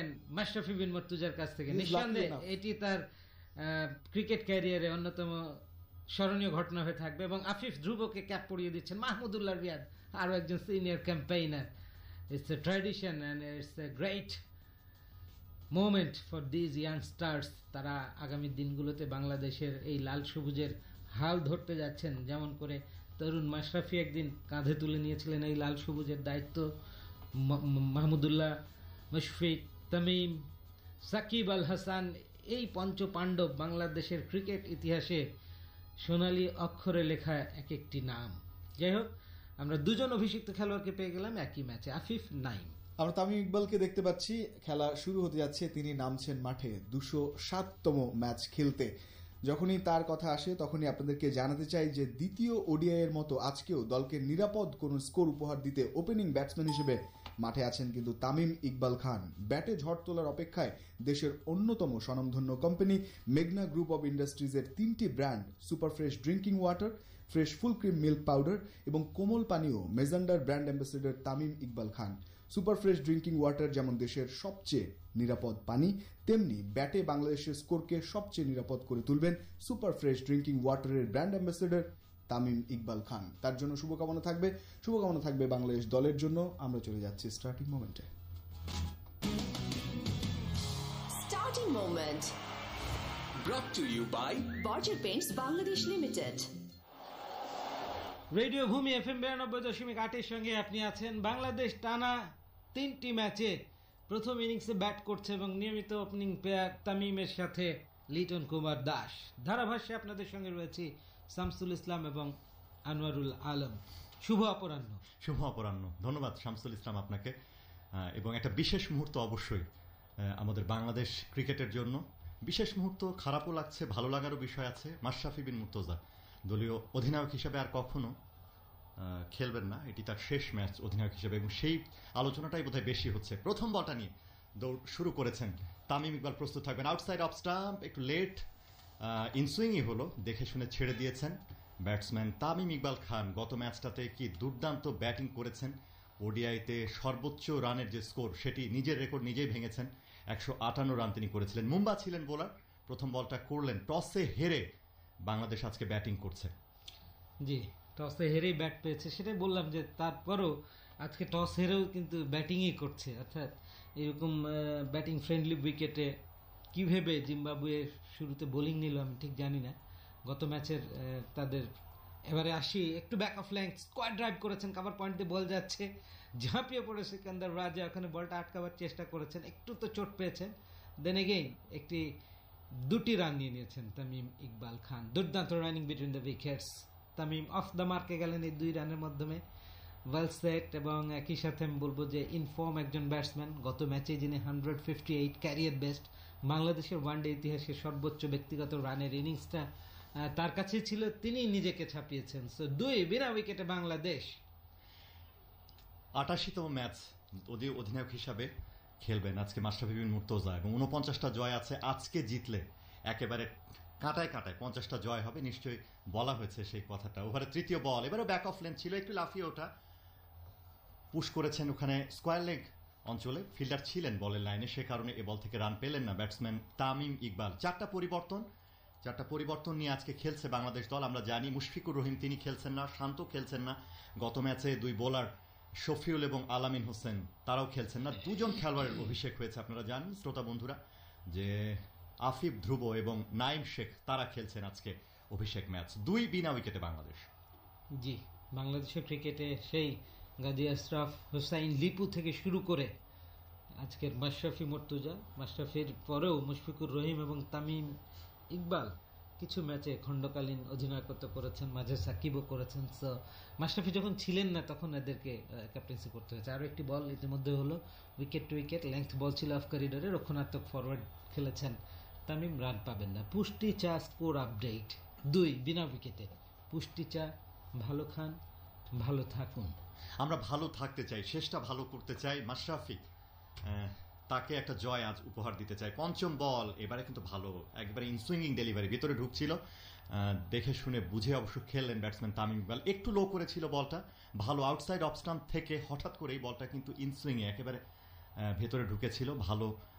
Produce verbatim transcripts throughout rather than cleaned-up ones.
পেলেন মাশরাফি বিন মুর্তজার কাছ থেকে, নিঃসন্দেহে এটি তার ক্রিকেট ক্যারিয়ারে অন্যতম স্মরণীয় ঘটনা হয়ে থাকবে। এবং আফিফ ধ্রুবকে ক্যাপ পরিয়ে দিচ্ছেন মাহমুদুল্লাহ রিয়াদ, আরও একজন senior campaigner. It's a tradition and it's a great moment for these youngsters. তারা আগামী দিনগুলোতে বাংলাদেশের এই লাল সবুজের হাল ধরতে যাচ্ছেন, যেমন করে তরুণ মাশরাফি একদিন কাঁধে তুলে নিয়েছিলেন এই লাল সবুজের দায়িত্ব। মাহমুদুল্লাহ, মুশফিক, তামিম, সাকিব আল হাসান, এই পঞ্চ পাণ্ডব বাংলাদেশের ক্রিকেট ইতিহাসে সোনালী অক্ষরে লেখা এক একটি নাম। যাই হোক, আমরা দুজন অভিষিক্ত খেলোয়াড়কে পেয়ে গেলাম একই ম্যাচে, আফিফ, নাইম। আমরা তামিম ইকবালকে দেখতে পাচ্ছি, খেলা শুরু হতে যাচ্ছে, তিনি নামছেন মাঠে দুশো সাততম ম্যাচ খেলতে। যখনই তার কথা আসে তখনই আপনাদেরকে জানাতে চাই যে দ্বিতীয় ওডিআই এর মতো আজকেও দলকে নিরাপদ কোন স্কোর উপহার দিতে ওপেনিং ব্যাটসম্যান হিসেবে মাঠে আছেন কিন্তু তামিম ইকবাল খান। ব্যাটে ঝড় তোলার অপেক্ষায় দেশের অন্যতম স্বনামধন্য কোম্পানি মেঘনা গ্রুপ অব ইন্ডাস্ট্রিজের তিনটি brand super fresh drinking water, fresh full cream milk powder এবং কোমল পানীয় মেজান্ডার brand ambassador Tamim Iqbal Khan. Super fresh drinking water যেমন দেশের সবচেয়ে নিরাপদ পানি, তেমনি ব্যাটে বাংলাদেশের স্কোরকে সবচেয়ে নিরাপদ করে তুলবেন সুপার ফ্রেশ ড্রিঙ্কিং ওয়াটারের ব্র্যান্ড অ্যাম্বাসেডর তামিম ইকবাল খান। তার জন্য শুভকামনা থাকবে, শুভকামনা থাকবে বাংলাদেশ দলের জন্য। আমরা চলে যাচ্ছি স্টার্টিং মোমেন্টে। Starting moment brought to you by Berger Paints Bangladesh limited. Radio Bhumi F M বিরানব্বই দশমিক আটের সঙ্গে আপনি আছেন। বাংলাদেশ টানা তিনটি ম্যাচে প্রথম ইনিংসে ব্যাট করছে এবং নিয়মিত ওপেনিং প্লেয়ার তামিমের সাথে লিটন কুমার দাস। ধারাভাষ্যে আপনাদের সঙ্গে রয়েছে শামসুল ইসলাম এবং আনোয়ারুল আলম। শুভ অপরাহ্ন। শুভ অপরাহ্ন। ধন্যবাদ শামসুল ইসলাম আপনাকে। এবং একটা বিশেষ মুহূর্ত অবশ্যই আমাদের বাংলাদেশ ক্রিকেটের জন্য বিশেষ মুহূর্ত। খারাপও লাগছে, ভালো লাগারও বিষয় আছে। মাশরাফি বিন মুর্তজা দলীয় অধিনায়ক হিসেবে আর কখনো খেলবেন না, এটি তার শেষ ম্যাচ অধিনায়ক হিসেবে, এবং সেই আলোচনাটাই বোধহয় বেশি হচ্ছে। প্রথম বলটা নিয়ে দৌড় শুরু করেছেন তামিম ইকবাল, প্রস্তুত থাকবেন। আউটসাইড অফ স্টাম্প, একটু লেট ইনসুইংই হলো, দেখে শুনে ছেড়ে দিয়েছেন ব্যাটসম্যান তামিম ইকবাল খান। গত ম্যাচটাতে কি দুর্দান্ত ব্যাটিং করেছেন, ওডিআইতে সর্বোচ্চ রানের যে স্কোর সেটি নিজের রেকর্ড নিজেই ভেঙেছেন। একশো আটান্ন রান তিনি করেছিলেন। মুম্বা ছিলেন বোলার, প্রথম বলটা করলেন, টসে হেরে বাংলাদেশ আজকে ব্যাটিং করছে। জি, টসে হেরেই ব্যাট পেয়েছে, সেটাই বললাম যে তারপরও আজকে টস হেরেও কিন্তু ব্যাটিংই করছে। অর্থাৎ এরকম ব্যাটিং ফ্রেন্ডলি উইকেটে কী ভেবে জিম্বাবুয়ে শুরুতে বোলিং নিল আমি ঠিক জানি না। গত ম্যাচের তাদের এবারে আসি একটু back of length, square drive করেছেন, কাভার পয়েন্ট দিয়ে বল যাচ্ছে, ঝাঁপিয়ে পড়ে সিকান্দার রাজা ওখানে বলটা আটকাবার চেষ্টা করেছেন, একটু তো চোট পেয়েছেন। দেন এগেইন একটি দুটি রান নিয়ে নিয়েছেন তামিম ইকবাল খান। দুর্দান্ত running between the wickets. Tamim off the মার্কে গেলেন এই দুই রানের মাধ্যমে। ওয়েল সেট, এবং একই সাথে আমি বলবো যে ইনফর্ম একজন ব্যাটসম্যান। গত ম্যাচে যিনি hundred fifty eight career best, বাংলাদেশের ওয়ানডে ইতিহাসের সর্বোচ্চ ব্যক্তিগত রানের ইনিংসটা তার কাছে ছিল, তিনি নিজেকে ছাপিয়েছেন। সো দুই বিনা উইকেটে বাংলাদেশ আটাশিতম ম্যাচ অধিনায়ক হিসাবে খেলবেন আজকে মাশরাফি বিন মুর্তজা, এবং উনপঞ্চাশটা জয় আছে। আজকে জিতলে একেবারে কাঁটায় কাঁটায় পঞ্চাশটা জয় হবে, নিশ্চয়ই বলা হয়েছে সেই কথাটা। ওভারে তৃতীয় বল, এবারে ব্যাক অফ লেন্থ ছিল, একটু লাফিয়ে ওঠা, পুশ করেছেন ওখানে স্কোয়ার লেগ অঞ্চলে, ফিল্ডার ছিলেন বলের লাইনে, সে কারণে এ বল থেকে রান পেলেন না ব্যাটসম্যান তামিম ইকবাল। চারটা পরিবর্তন, চারটা পরিবর্তন নিয়ে আজকে খেলছে বাংলাদেশ দল। আমরা জানি মুশফিকুর রহিম তিনি খেলছেন না, শান্ত খেলছেন না। গত ম্যাচে দুই বোলার শফিউল এবং আলামিন হোসেন তারাও খেলছেন না। দুজন খেলোয়াড়ের অভিষেক হয়েছে, আপনারা জানেন শ্রোতা বন্ধুরা, যে আফিফ ধ্রুব এবং নাইম শেখ তারা খেলছেন আজকে অভিষেক ম্যাচ। দুই বিনা উইকেটে বাংলাদেশ। জি, বাংলাদেশের ক্রিকেটে সেই গাজী আশরাফ হোসাইন লিপু থেকে শুরু করে আজকের মাশরাফি মুর্তজা, মাশরাফির পরেও মুশফিকুর রহিম এবং তামিম ইকবাল কিছু ম্যাচে খণ্ডকালীন অধিনায়কত্ব করেছেন, মাঝে সাকিবও করেছেন। সো মাশরাফি যখন ছিলেন না তখন এদেরকে ক্যাপ্টেন্সি করতে হয়েছে। আরও একটি বল ইতিমধ্যে হলো, wicket to wicket, length ball ছিল অফ করিডোরে, রক্ষণাত্মক ফরওয়ার্ড খেলেছেন তামিম, রান পাবেন না। পুষ্টি চা স্কোর আপডেট, দুই বিনা উইকেটে। পুষ্টি চা, ভালো খান, ভালো থাকুন। আমরা ভালো থাকতে চাই, শেষটা ভালো করতে চাই। মাশরাফি তাকে একটা জয় আজ উপহার দিতে চাই। পঞ্চম বল, এবারে কিন্তু ভালো একবারে ইনসুইঙ্গিং ডেলিভারি, ভিতরে ঢুকছিল, দেখে শুনে বুঝে অবশ্য খেললেন ব্যাটসম্যান তামিম ইকবাল। একটু লো করেছিল বলটা, ভালো আউটসাইড অফ স্টাম্প থেকে হঠাৎ করে এই বলটা কিন্তু ইনসুইংয়ে একেবারে ভেতরে ঢুকেছিল, ভালো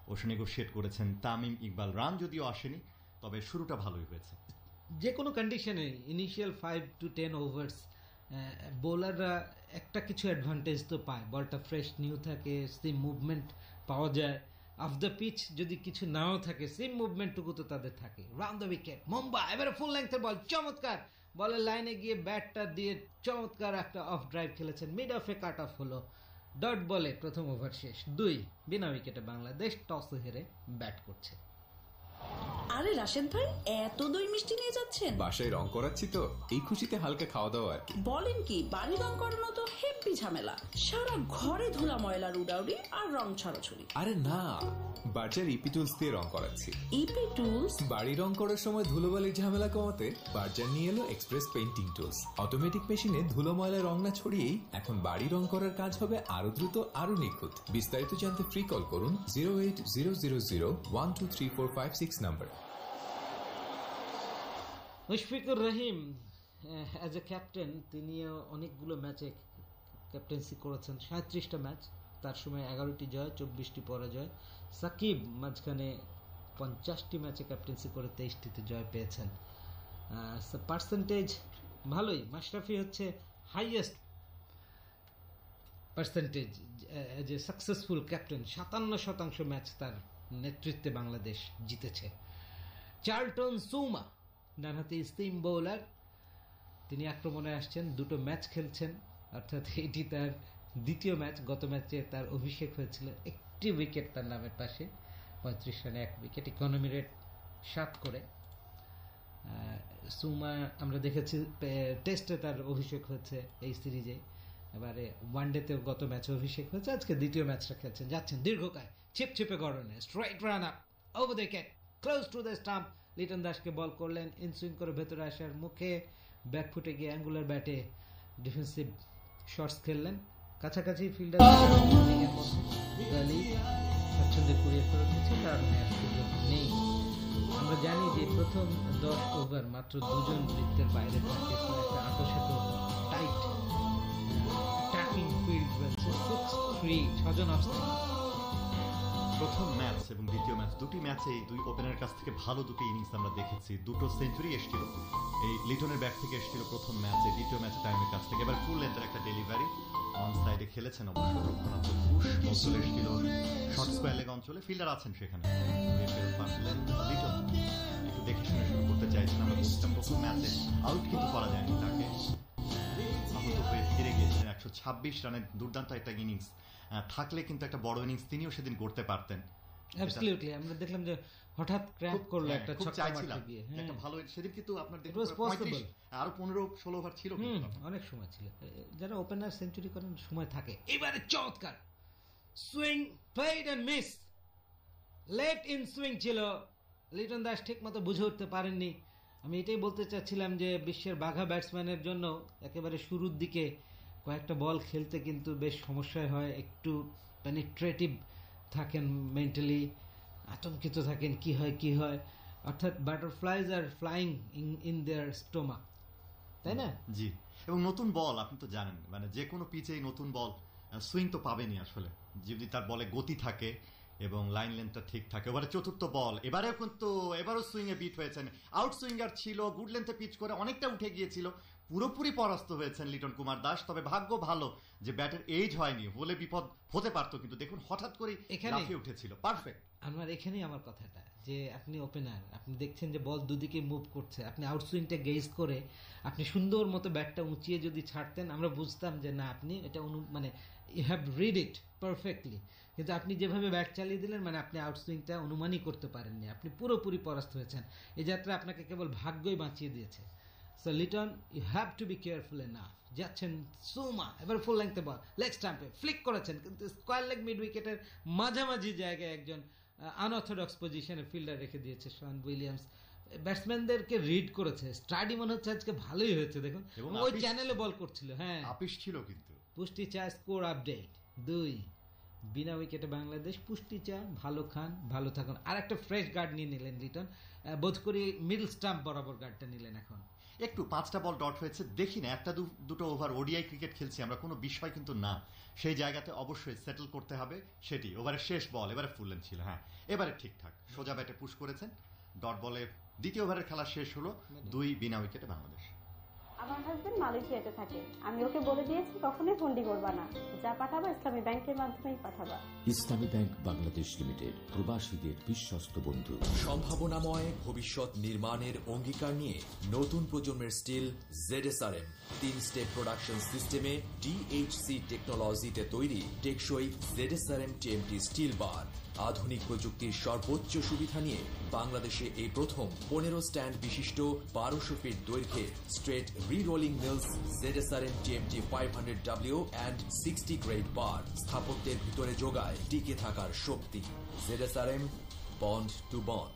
ওসে নেগোশিয়েট করেছেন তামিম ইকবাল। রান যদিও আসেনি, তবে শুরুটা ভালোই হয়েছে। যে কোনো কন্ডিশনে initial five to ten overs বোলাররা একটা কিছু অ্যাডভান্টেজ তো পায়, বলটা ফ্রেশ নিউ থাকে, সেম মুভমেন্ট পাওয়া যায়। অফ দ্য পিচ যদি কিছু নাও থাকে, সেম মুভমেন্টটুকু তো তাদের থাকে। রাউন্ড দ্য উইকেট মুম্বাই, এবারে ফুল লেন্থের বল, চমৎকার বলের লাইনে গিয়ে ব্যাটটা দিয়ে চমৎকার একটা অফ ড্রাইভ খেলেছেন, মিড অফে কাট অফ হলো। ডট বলে প্রথম ওভার শেষ, দুই। বিনা উইকেটে বাংলাদেশ টসে হেরে ব্যাট করছে। আরে রাশেদ ভাই, এত দই মিষ্টি নিয়ে যাচ্ছেন? বাসায় রং করাচ্ছি তো, এই খুশিতে হালকা খাওয়া দাওয়া আর কি। বলেন কি, বাড়ি রং করানো তো হেব্বি ঝামেলা, সারা ঘরে ধুলা ময়লার উড়াউড়ি আর রং ছড়াছড়ি। আরে না, বার্জার ইপি টুলস দিয়ে রং করাচ্ছি। EP tools? বাড়ি রং করার সময় ধুলোবালির ঝামেলা কমাতে বার্জার নিয়ে এলো এক্সপ্রেস পেইন্টিং টুলস। অটোমেটিক মেশিনে ধুলো ময়লা রং না ছড়িয়েই এখন বাড়ি রং করার কাজ হবে আরো দ্রুত, আরো নিখুঁত। বিস্তারিত জানতে ফ্রি কল করুন zero eight zero zero zero one two three four five six number. Mushfiqur Rahim as a captain, তিনিও অনেকগুলো ম্যাচে ক্যাপ্টেন্সি করেছেন, সাঁত্রিশটা ম্যাচ, তার সময় এগারোটি জয়, চব্বিশটি পরাজয়। সাকিব মাঝখানে পঞ্চাশটি ম্যাচে ক্যাপ্টেন্সি করে তেইশটিতে জয় পেয়েছেন। পার্সেন্টেজ ভালোই, মাশরাফি হচ্ছে highest percentage as a successful captain, সাতান্ন শতাংশ ম্যাচ তার নেতৃত্বে বাংলাদেশ জিতেছে। চার্লটন সুমা ডানহাতি স্পিন বোলার, তিনি আক্রমণে আসছেন, দুটো ম্যাচ খেলছেন, অর্থাৎ এটি তার দ্বিতীয় ম্যাচ। গত ম্যাচে তার অভিষেক হয়েছিল, একটি উইকেট তার নামের পাশে, পঁয়ত্রিশ রানে এক উইকেট, ইকোনমি রেট সাত করে। সুমা আমরা দেখেছি টেস্টে তার অভিষেক হয়েছে এই সিরিজে, এবারে ওয়ানডেতেও গত ম্যাচে অভিষেক হয়েছে, আজকে দ্বিতীয় ম্যাচটা খেলছেন। যাচ্ছেন দীর্ঘকায়, ছিপছিপে গড়নে, straight run up over the wicket, close to the stump. Liton দাসকে বল করলেন, ইনসুইং করে ভেতরে আসার মুখে ব্যাকফুটে গিয়ে অ্যাঙ্গুলার ব্যাটে ডিফেন্সিভ শটস খেললেন, কাছাকাছি ফিল্ডার স্বাচ্ছন্দ্যে কুড়িয়ে করে উঠেছে, তার নেওয়ার সুযোগ নেই। আমরা জানি যে প্রথম দশ ওভার মাত্র দুজন বৃত্তের বাইরে থাকে, তো একটা আতশাত টাইট অ্যাটাকিং ফিল্ড রয়েছে। সিক্স থ্রি, ছজন অফ প্রথম ম্যাচ এবং দ্বিতীয় ম্যাচ, দুটি ম্যাচে দুই ওপেনারের কাছ থেকে ভালো দুটি ইনিংস আমরা দেখেছি, দুটো সেঞ্চুরি এসেছিল এই লিটনের ব্যাট থেকে এসেছিল প্রথম ম্যাচে, দ্বিতীয় ম্যাচে টাইমের কাছ থেকে। এবার ফুল লেন্থের একটা ডেলিভারি অন সাইডে খেলেছেন, অবশ্য রক্ষণাত্মক পুশ অঞ্চলে এসেছিল, শর্ট স্কোয়ার লেগ অঞ্চলে ফিল্ডার আছেন সেখানে, ফেরত পাঠালেন লিটন। একটু দেখে শুনে শুরু করতে চাইছেন, আমরা বলছিলাম প্রথম ম্যাচে আউট কিন্তু করা যায়নি তাকে, আহত হয়ে ফিরে গিয়েছিলেন। একশো ছাব্বিশ রানের দুর্দান্ত একটা ইনিংস থাকলে কিন্তু একটা বড় ইনিংস তিনিও সেদিন করতে পারতেন। অ্যাবসলিউটলি, আমরা দেখলাম যে হঠাৎ ক্র্যাপ করলো একটা ছক্কা মারতে গিয়ে, একটা ভালো সেদিন কিন্তু আপনার It was possible. আরো পনেরো ষোলো ওভার ছিল, হুম, অনেক সময় ছিল। যারা ওপেনার সেঞ্চুরি করেন সময় থাকে। এবারে চমৎকার swing, played and miss, late in swing ছিল, লিটন দাস ঠিক মতো বুঝে উঠতে পারেননি। আমি এটাই বলতে চাচ্ছিলাম যে বিশ্বের বাঘা ব্যাটসম্যানের জন্য একেবারে শুরুর দিকে কয়েকটা বল খেলতে কিন্তু বেশ সমস্যায় হয়, একটু পেনিট্রেটিভ থাকেন, মেন্টালি আতঙ্কিত থাকেন, কি হয় কি হয়, অর্থাৎ butterflies are flying in in their stomach, তাই না? জি, এবং নতুন বল আপনি তো জানেন, মানে যে কোনো পিচেই নতুন বল সুইং তো পাবেনই আসলে, যদি তার বলে গতি থাকে এবং লাইন লেন্থটা ঠিক থাকে। এবারে চতুর্থ বল, এবারেও কিন্তু এবারও সুইং এ বিট হয়েছেন, আউট সুইঙ্গার ছিল, গুড লেন্থে পিচ করে অনেকটা উঠে গিয়েছিল, পুরোপুরি পরাস্ত হয়েছেন লিটন কুমার দাস। তবে ভাগ্য ভালো যে ব্যাটের এজ হয়নি, হলে বিপদ হতে পারতো, কিন্তু দেখুন হঠাৎ করে লাফিয়ে উঠেছিল, পারফেক্ট। আমার এখানেই আমার কথাটা, যে আপনি ওপেনার, আপনি দেখছেন যে বল দুদিকে মুভ করছে, আপনি আউটসুইংটা গেজ করে আপনি সুন্দর মতো ব্যাটটা উঁচিয়ে যদি ছাড়তেন, আমরা বুঝতাম যে না, আপনি এটা অনু মানে you have read it perfectly, কিন্তু আপনি যেভাবে ব্যাট চালিয়ে দিলেন, মানে আপনি আউটসুইংটা অনুমানই করতে পারেননি, আপনি পুরোপুরি পরাস্ত হয়েছেন। এই যাত্রা আপনাকে কেবল ভাগ্যই বাঁচিয়ে দিয়েছে। So Liton, you have to be careful enough. যাচ্ছেন সুমা, এবার ফুল লেংথে বল, লেগ স্টাম্পে ফ্লিক করেছেন, কিন্তু স্কোয়ার লেগ মিড উইকেটের মাঝামাঝি জায়গায় একজন আনঅর্থোডক্স পজিশনে ফিল্ডার রেখে দিয়েছে শন উইলিয়ামস। ব্যাটসম্যানদেরকে রিড করেছে, স্টাডি মনে হচ্ছে আজকে ভালোই হয়েছে। দেখুন ওই চ্যানেলে বল করছিল, হ্যাঁ আপিস ছিল কিন্তু। পুষ্টি চা স্কোর আপডেট দুই, বিনা উইকেটে বাংলাদেশ। পুষ্টি চা ভালো খান, ভালো থাকুন। আর একটা ফ্রেশ গার্ড নিয়ে নিলেন লিটন, বোধ করি মিডল স্টাম্প বরাবর গার্ডটা নিলেন এখন। একটু পাঁচটা বল ডট হয়েছে, দেখি না একটা দুটো ওভার ওডিআই ক্রিকেট খেলছি আমরা, কোনো বিষয় কিন্তু না। সেই জায়গাতে অবশ্যই সেটেল করতে হবে, সেটি ওভারের শেষ বল, এবারে ফুল লেন্থ ছিল, হ্যাঁ এবারে ঠিকঠাক সোজা ব্যাটে পুশ করেছেন। ডট বলে দ্বিতীয় ওভারের খেলা শেষ হলো, দুই বিনা উইকেটে বাংলাদেশ। আমার হাজবেন্ড মালয়েশিয়াতে থাকে, আমি ওকে বলে দিয়েছি কখনোই ফন্ডি করবা না, যা পাঠাবা ইসলামী ব্যাংকের মাধ্যমেই পাঠাবা। ইসলামী ব্যাংক বাংলাদেশ লিমিটেড, প্রবাসীদের বিশ্বস্ত বন্ধু। সম্ভাবনাময় ভবিষ্যৎ নির্মাণের অঙ্গীকার নিয়ে নতুন প্রজন্মের স্টিল জেডএসআরএম তিন স্টেপ প্রোডাকশন সিস্টেমে ডিএইচসি টেকনোলজিতে তৈরি টেকসই জেডএসআরএম টিএমটি স্টিল বার। আধুনিক প্রযুক্তির সর্বোচ্চ সুবিধা নিয়ে বাংলাদেশে এই প্রথম পনেরো স্ট্যান্ড বিশিষ্ট বারোশো ফিট দৈর্ঘ্যের straight রি-রোলিং mills ZSRM TMT five hundred W and sixty grade bar স্থাপত্যের ভিতরে যোগায় টিকে থাকার শক্তি। ZSRM, bond to bond.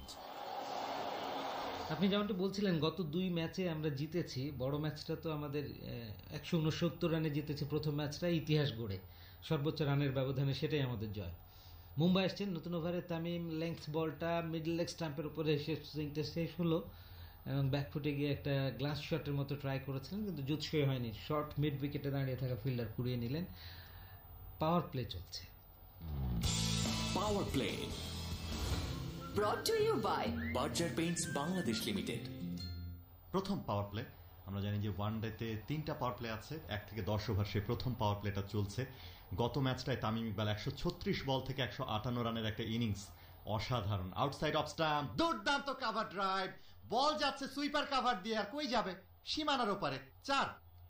আপনি যেমনটি বলছিলেন গত দুই ম্যাচে আমরা জিতেছি, বড় ম্যাচটা তো আমাদের একশো উনসত্তর রানে জিতেছি প্রথম ম্যাচটা, ইতিহাস গড়ে সর্বোচ্চ রানের ব্যবধানে, সেটাই আমাদের জয়। মুম্বাই আসছেন নতুন ওভারে তামিম, লেংথ বলটা মিডল লেগ স্টাম্পের উপরে সুইংটা শেষ হলো এবং ব্যাকফুটে গিয়ে একটা গ্লাস শটের মতো ট্রাই করেছিলেন কিন্তু জুৎসই হয়নি। শর্ট মিড উইকেটে দাঁড়িয়ে থাকা ফিল্ডার কুড়িয়ে নিলেন। পাওয়ার প্লে চলছে। Power play Brought to you by Berger Paints Bangladesh limited. প্রথম পাওয়ার প্লে, আমরা জানি যে ওয়ান ডেতে তিনটা পাওয়ার প্লে আছে, এক থেকে দশ ওভার সে প্রথম পাওয়ার প্লেটা চলছে। গত ম্যাচটায় তামিম ইকবাল একশো ছত্রিশ বল থেকে একশো আটান্ন রানের একটা ইনিংস, অসাধারণ। আউটসাইড অফ স্টাম্প, দুর্দান্ত কাভার ড্রাইভ, বল যাচ্ছে সুইপার কাভার দিয়ে, আর কই যাবে, সীমানার ওপারে, চার।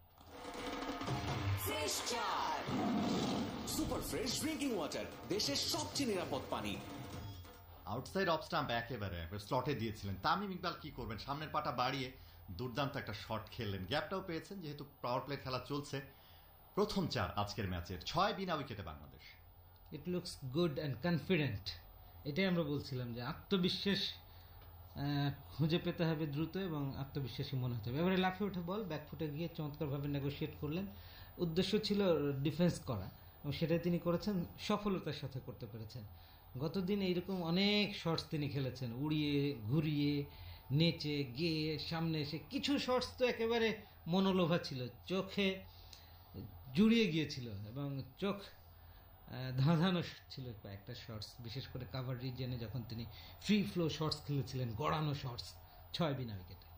সুপার ফ্রেশ ড্রিঙ্কিং ওয়াটার, দেশের সবচেয়ে নিরাপদ পানি। আউটসাইড অফ স্টাম্প একেবারে স্লটে দিয়েছিলেন। তামিম ইকবাল কি করবেন, সামনের পাটা বাড়িয়ে দুর্দান্ত একটা শট খেললেন, গ্যাপটাও পেয়েছেন যেহেতু পাওয়ার প্লে খেলা চলছে। প্রথম চার আজকের ম্যাচের, ছয় বিনা উইকেটে Bangladesh. It looks good and confident, এটাই আমরা বলছিলাম যে আত্মবিশ্বাস খুঁজে পেতে হবে দ্রুত এবং আত্মবিশ্বাসী মনে হতে হবে। এবারে লাফে উঠে বল ব্যাকফুটে গিয়ে চমৎকারভাবে নেগোশিয়েট করলেন। উদ্দেশ্য ছিল ডিফেন্স করা এবং সেটাই তিনি করেছেন, সফলতার সাথে করতে পেরেছেন। গতদিন এইরকম অনেক শটস তিনি খেলেছেন, উড়িয়ে ঘুরিয়ে নেচে গিয়ে সামনে এসে। কিছু শটস তো একেবারে মনোলোভা ছিল, চোখে জুড়িয়ে গিয়েছিল এবং চোখ ধাঁধানো ছিল কয়েকটা শটস, বিশেষ করে কাভার রিজনে যখন তিনি ফ্রি ফ্লো শটস খেলেছিলেন, গড়ানো শটস। ছয় বিনা উইকেটে।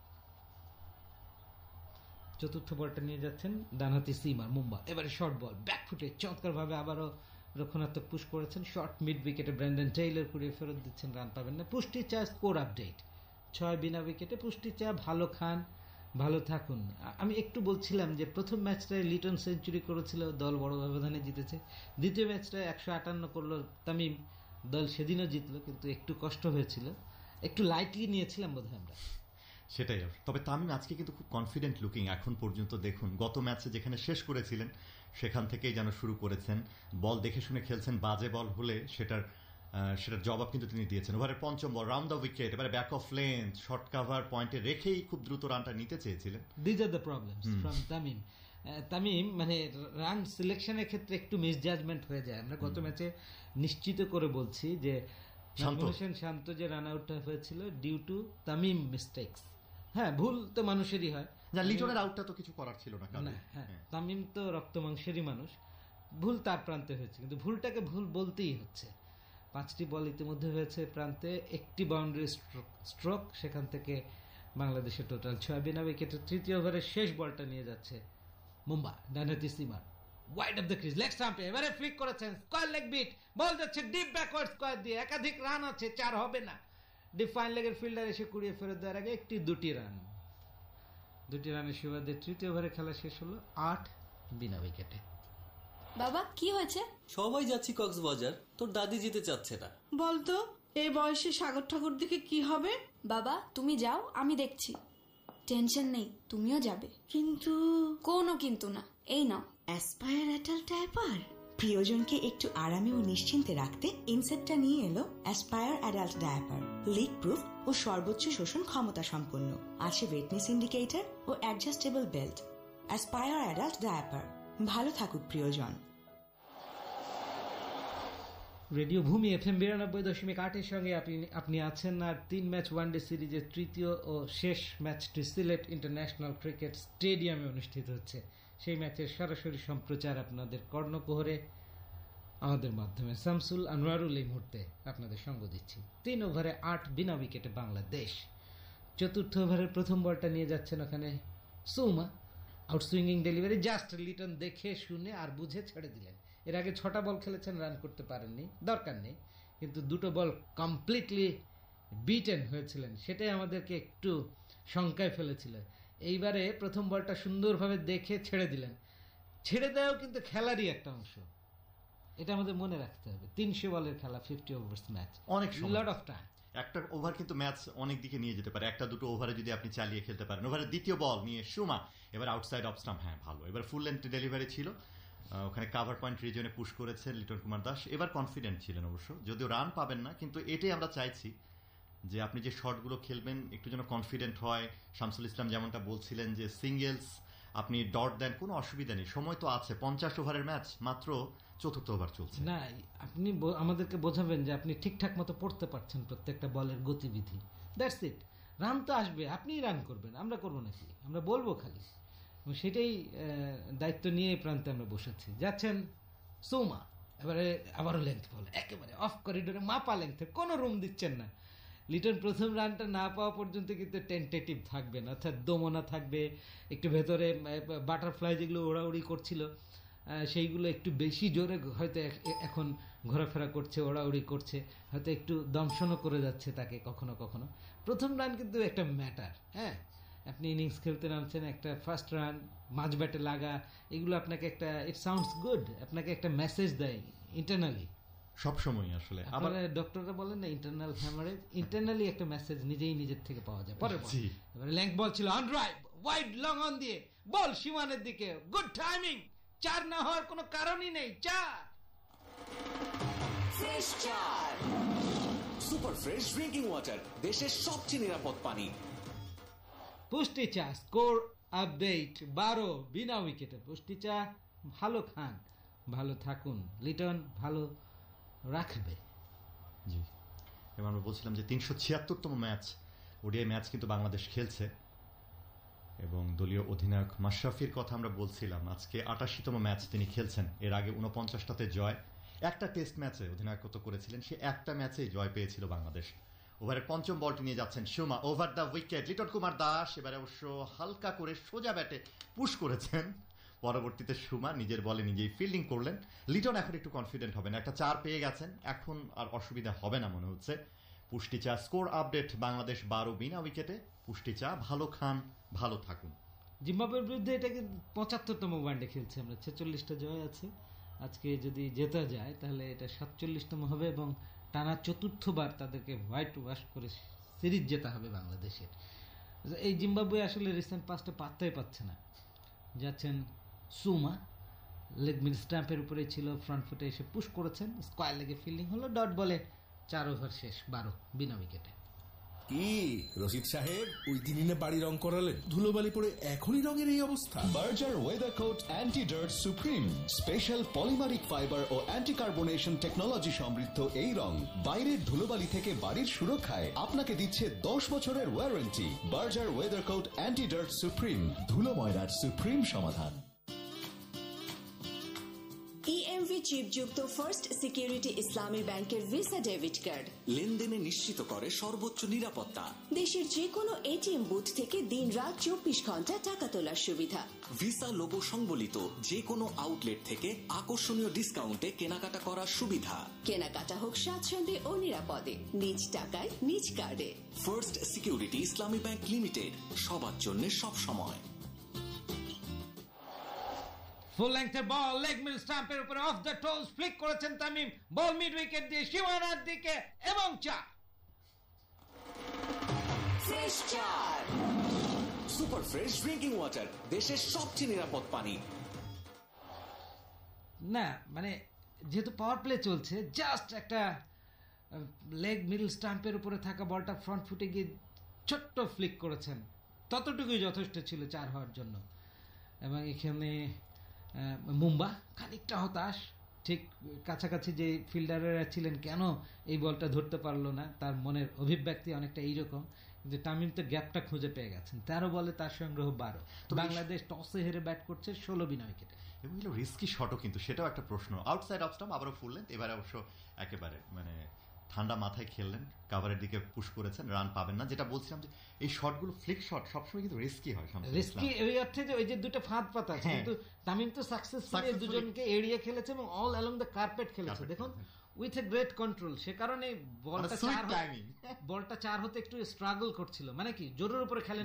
চতুর্থ বলটা নিয়ে যাচ্ছেন ডানহাতি সিমার মুম্বাই। এবারে শর্ট বল ব্যাকফুটে চমৎকারভাবে আবারও রক্ষণাত্মক পুশ করেছেন, শর্ট মিড উইকেটে ব্র্যান্ডন টেইলর কুড়িয়ে ফেরত দিচ্ছেন, রান পাবেন না। পুষ্টি চা স্কোর আপডেট, ছয় বিনা উইকেটে পুষ্টি চা। ভালো খান, ভালো থাকুন। আমি একটু বলছিলাম যে প্রথম ম্যাচটায় লিটন সেঞ্চুরি করেছিল, দল বড় ব্যবধানে জিতেছে। দ্বিতীয় ম্যাচটায় একশো আটান্ন করলো তামিম, দল সেদিনও জিতলো, কিন্তু একটু কষ্ট হয়েছিল, একটু লাইটলি নিয়েছিলাম বোধহয় আমরা। সেটাই। তবে তামিম আজকে কিন্তু খুব কনফিডেন্ট লুকিং এখন পর্যন্ত। দেখুন গত ম্যাচে যেখানে শেষ করেছিলেন সেখান থেকেই যেন শুরু করেছেন, বল দেখে শুনে খেলছেন, বাজে বল হলে সেটার সেটার জবাব কিন্তু তিনি দিয়েছেন। ওভারের পঞ্চম বল রাউন্ড দ্য উইকেট, এবারে back of length, short cover পয়েন্টে রেখেই খুব দ্রুত রানটা নিতে চেয়েছিলেন। These are the problems from Tamim. Tamim মানে রান সিলেকশনের ক্ষেত্রে একটু মিসজাজমেন্ট হয়ে যায়। আমরা গত ম্যাচে নিশ্চিত করে বলছি যে হোসেন শান্ত যে রান আউটটা হয়েছিল ডিউ টু তামিম মিস্টেকস। হ্যাঁ, ভুল তো মানুষেরই হয়, যা লিটনের আউটটা তো কিছু করার ছিল না। হ্যাঁ, তামিম তো রক্ত মাংসেরই মানুষ, ভুল তার প্রান্তে হয়েছে, কিন্তু ভুলটাকে ভুল বলতেই হচ্ছে। পাঁচটি বল ইতিমধ্যে হয়েছে প্রান্তে, একটি বাউন্ডারি স্ট্রোক, সেখান থেকে বাংলাদেশের টোটাল ছয় বিনা উইকেটে। তৃতীয় ওভারের শেষ বলটা নিয়ে যাচ্ছে মুম্বাই, ডানহাতি seamer wide of the crease, leg স্টাম্পে এবারে ফ্লিক করেছেন, স্কয়ার লেগ বিট, বল যাচ্ছে ডিপ ব্যাকওয়ার্ড স্কয়ার দিয়ে, একাধিক রান আছে, চার হবে না। ডিপ ফাইন লেগের ফিল্ডার এসে কুড়িয়ে ফেরত দেওয়ার আগে একটি দুটি রান, দুটি রানের সুবাদে তৃতীয় ওভারে খেলা শেষ হলো আট বিনা উইকেটে। বাবা কি হয়েছে? সবাই যাচ্ছি কক্সবাজার, তোর দাদি যেতে চাচ্ছে না। বলতো এই বয়সে সাগর ঠাকুর দিকে কি হবে? বাবা তুমি যাও, আমি দেখছি, টেনশন নেই, তুমিও যাবে। কিন্তু কোনো কিন্তু না, এই নাও অ্যাসপায়ার অ্যাডাল্ট ডায়াপার। প্রিয়জনকে একটু আরামে ও নিশ্চিন্তে রাখতে ইনসেপ্টটা নিয়ে এলো Aspire adult diaper. Leak proof ও সর্বোচ্চ শোষণ ক্ষমতা সম্পন্ন, আছে ওয়েটনেস ইন্ডিকেটর ও adjustable belt. Aspire adult diaper, ভালো থাকুক প্রিয়জন। রেডিও ভূমি এফ এম বিরানব্বই দশমিক আটের সঙ্গে আপনি আপনি আছেন। আর তিন ম্যাচ ওয়ানডে সিরিজের তৃতীয় ও শেষ ম্যাচটি সিলেট ইন্টারন্যাশনাল ক্রিকেট স্টেডিয়ামে অনুষ্ঠিত হচ্ছে। সেই ম্যাচের সরাসরি সম্প্রচার আপনাদের কর্ণকুহরে আমাদের মাধ্যমে শামসুল আনোয়ারুল এই মুহূর্তে আপনাদের সঙ্গ দিচ্ছি। তিন ওভারে আট বিনা উইকেটে বাংলাদেশ। চতুর্থ ওভারের প্রথম বলটা নিয়ে যাচ্ছেন ওখানে Soumya, outswinging delivery, just Liton দেখে শুনে আর বুঝে ছেড়ে দিলেন। এর আগে ছটা বল খেলেছেন, রান করতে পারেননি, দরকার নেই, কিন্তু দুটো বল কমপ্লিটলি বিটেন হয়েছিলেন, সেটাই আমাদেরকে একটু শঙ্কায় ফেলেছিল। এইবারে প্রথম বলটা সুন্দরভাবে দেখে ছেড়ে দিলেন। ছেড়ে দেওয়াও কিন্তু খেলারই একটা অংশ, এটা আমাদের মনে রাখতে হবে। তিনশো বলের খেলা, ফিফটি ওভার্স ম্যাচ, অনেক লট অফ টাইম। একটা ওভার কিন্তু ম্যাচ অনেক দিকে নিয়ে যেতে পারে, একটা দুটো ওভারে যদি আপনি চালিয়ে খেলতে পারেন। ওভারের দ্বিতীয় বল নিয়ে সুমা, এবার আউটসাইড অফ স্টাম্প, হ্যাঁ ভালো, এবার ফুল লেন্থ ডেলিভারি ছিল, ওখানে কাভার পয়েন্ট রিজনে পুশ করেছেন লিটন কুমার দাস। এবার কনফিডেন্ট ছিলেন অবশ্য, যদিও রান পাবেন না, কিন্তু এটাই আমরা চাইছি যে আপনি যে শটগুলো খেলবেন একটু যেন কনফিডেন্ট হয়। শামসুল ইসলাম যেমনটা বলছিলেন যে সিঙ্গেলস আপনি ডট দেন, কোনো অসুবিধা নেই, সময় তো আছে। পঞ্চাশ ওভারের ম্যাচ, মাত্র চতুর্থ ওভার চলছে। না, আপনি আমাদেরকে বোঝাবেন যে আপনি ঠিকঠাক মতো পড়তে পারছেন প্রত্যেকটা বলের গতিবিধি, দ্যাটস ইট। রান তো আসবে, আপনিই রান করবেন, আমরা করবো নাকি, আমরা বলবো খালি। এবং সেটাই দায়িত্ব নিয়ে এই প্রান্তে আমরা বসেছি। যাচ্ছেন সৌমা, এবারে আবারও লেন্থ বল, একেবারে অফ করিডোরে মাপা লেন্থে, কোনো রুম দিচ্ছেন না। লিটন প্রথম রানটা না পাওয়া পর্যন্ত কিন্তু টেন্টেটিভ থাকবেন, অর্থাৎ দোমনা থাকবে, একটু ভেতরে বাটারফ্লাই যেগুলো ওড়াউড়ি করছিল সেইগুলো একটু বেশি জোরে হয়তো এখন ঘোরাফেরা করছে, ওড়াউড়ি করছে, হয়তো একটু দংশনও করে যাচ্ছে তাকে কখনো কখনো। প্রথম রান কিন্তু একটা ম্যাটার। হ্যাঁ, আপনি ইনিংস খেলতে নামছেন, একটা ফার্স্ট রান মাঝ ব্যাটে লাগা, এগুলো আপনাকে একটা, ইট সাউন্ডস গুড, আপনাকে একটা মেসেজ দেয় ইন্টারনালি সবসময়। আসলে আবার ডক্টররা বলেন না ইন্টারনাল হ্যামারেজ, ইন্টারনালি একটা মেসেজ নিজেই নিজের থেকে পাওয়া যায়। পরে এবারে লেংথ বল ছিল on drive, wide long on দিয়ে বল সীমানের দিকে, গুড টাইমিং, চার না হওয়ার কোনো কারণই নেই, চার। ফ্রেশ চার, সুপার ফ্রেশ ড্রিঙ্কিং ওয়াটার, দেশের সবচেয়ে নিরাপদ পানি। পুষ্টি চা স্কোর আপডেট, বারো বিনা উইকেটে পুষ্টি চা, ভালো খান ভালো থাকুন, লিটন ভালো রাখবে। জি, এবার আমরা বলছিলাম যে তিনশো ছিয়াত্তরতম ম্যাচ, ওডিআই ম্যাচ কিন্তু বাংলাদেশ খেলছে, এবং দলীয় অধিনায়ক মাশরাফির কথা আমরা বলছিলাম, আজকে আটাশিতম ম্যাচ তিনি খেলছেন। এর আগে উনপঞ্চাশটাতে জয়, একটা টেস্ট ম্যাচে অধিনায়কত্ব করেছিলেন, সে একটা ম্যাচেই জয় পেয়েছিল বাংলাদেশ। ওভারের পঞ্চম বলটি নিয়ে যাচ্ছেন Soumya, over the wicket, Liton Kumar Das এবারে অবশ্য হালকা করে সোজা ব্যাটে পুশ করেছেন। পরবর্তীতে সুমা নিজের বলে নিজেই ফিল্ডিং করলেন। লিটন এখন একটু কনফিডেন্ট হবেন, একটা চার পেয়ে গেছেন, এখন আর অসুবিধা হবে না মনে হচ্ছে। পুষ্টি চা স্কোর আপডেট, বাংলাদেশ বারো বিনা উইকেটে, পুষ্টি চা ভালো খান ভালো থাকুন। জিম্বাবুয়ের বিরুদ্ধে এটা কিন্তু পঁচাত্তরতম ওয়ানডে খেলছে আমরা, ছেচল্লিশটা জয় আছে, আজকে যদি জেতা যায় তাহলে এটা সাতচল্লিশতম হবে, এবং টানা চতুর্থবার তাদেরকে হোয়াইট ওয়াশ করে সিরিজ জেতা হবে বাংলাদেশের। এই জিম্বাবুয়ে আসলে রিসেন্ট পাঁচটা পাত্তাই পাচ্ছে না। যাচ্ছেন সুমা, লেগ মিড স্ট্যাম্পের উপরে ছিল, ফ্রন্ট ফুটে এসে পুশ করেছেন, স্কোয়ার লেগে ফিল্ডিং হলো, ডট বলে চার ওভার শেষ, বারো বিনা উইকেটে। কি রশিদ সাহেব, ওই দিনই না বাড়ি রং করালেন, ধুলোবালি পড়ে এখনই রঙের এই অবস্থা? Berger weather coat anti dirt supreme, special polymeric fibre ও অ্যান্টি কার্বনেশন টেকনোলজি সমৃদ্ধ এই রং বাইরের ধুলোবালি থেকে বাড়ির সুরক্ষায় আপনাকে দিচ্ছে দশ বছরের warranty. Berger weather coat anti dirt supreme, ধুলো ময়লার সুপ্রিম সমাধান। ইএমভি চিপযুক্ত ফার্স্ট সিকিউরিটি ইসলামী ব্যাংকের ভিসা ডেবিট কার্ড লেনদেনে নিশ্চিত করে সর্বোচ্চ নিরাপত্তা। দেশের যে কোনো এটিএম বুথ থেকে দিন রাত চব্বিশ ঘন্টা টাকা তোলার সুবিধা। ভিসা লোগো সংবলিত যে কোনো আউটলেট থেকে আকর্ষণীয় ডিসকাউন্টে কেনাকাটা করার সুবিধা। কেনাকাটা হোক স্বাচ্ছন্দ্যে ও নিরাপদে, নিজ টাকায় নিজ কার্ডে। First security Islami bank limited, সবার জন্য সব সময়। ফুল লেংথের বল, লেগ মিড স্টাম্পের উপরে অফ দ্য টোজ ফ্লিক করেছেন তামিম, বল মিড উইকেট দিয়ে সীমানার দিকে, এবং চার। ফ্রেশ চার, সুপার ফ্রেশ ড্রিঙ্কিং ওয়াটার, দেশের সবচেয়ে নিরাপদ পানি। না মানে যেহেতু পাওয়ার প্লে চলছে, জাস্ট একটা লেগ মিডল স্টাম্পের উপরে থাকা বলটা ফ্রন্ট ফুটে গিয়ে ছোট্ট ফ্লিক করেছেন, ততটুকুই যথেষ্ট ছিল চার হওয়ার জন্য। এবং এখানে মুম্বা খানিকটা হতাশ, ঠিক কাছাকাছি যে ফিল্ডাররা ছিলেন কেন এই বলটা ধরতে পারলো না, তার মনের অভিব্যক্তি অনেকটা এইরকম। কিন্তু তামিম তো গ্যাপটা খুঁজে পেয়ে গেছেন, তেরো বলে তার সংগ্রহ বারো। বাংলাদেশ টসে হেরে ব্যাট করছে ষোলো বিনা উইকেটে, এবং এগুলো রিস্কি শটও, কিন্তু সেটাও একটা প্রশ্ন। আউটসাইড অফ স্টাম্প আবারও ফুল লেন্থ, এবারে অবশ্য একেবারে মানে ঠান্ডা মাথায় খেললেন, কাভারের দিকে পুশ করেছেন, রান পাবেন না। যেটা বলছিলাম যে এই শটগুলো ফ্লিক শট সবসময় কিন্তু রিস্কি হয়, রিস্কি এই অর্থে যে ওই যে দুটো ফাঁদ পাতা আছে, কিন্তু তামিম তো সাকসেসফুলি দুজনকে এড়িয়ে খেলেছে এবং অল অ্যালং দ্য কার্পেট খেলেছে। দেখুন উইথ এ গ্রেট কন্ট্রোল, সে কারণে বলটা চার বলটা চার হতে একটু স্ট্রাগল করছিল, মানে কি জোরের উপরে খেলেন